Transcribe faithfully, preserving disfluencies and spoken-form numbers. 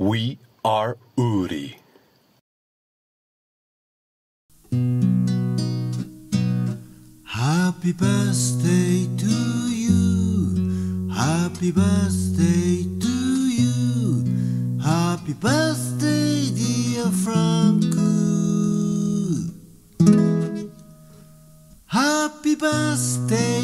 We areユーリー。 Happy birthday to you. Happy birthday to you. Happy birthday, dear Frank. Happy birthday